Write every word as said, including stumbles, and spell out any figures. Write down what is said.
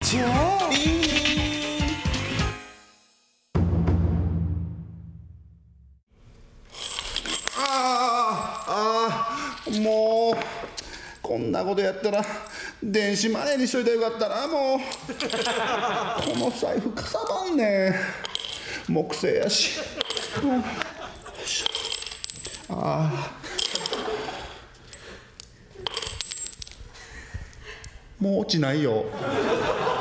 じゃあああ、もうこんなことやったら電子マネーにしといたらよかったな。もうこの財布かさばんねん、木製やし。うん、ああ、もう落ちないよ。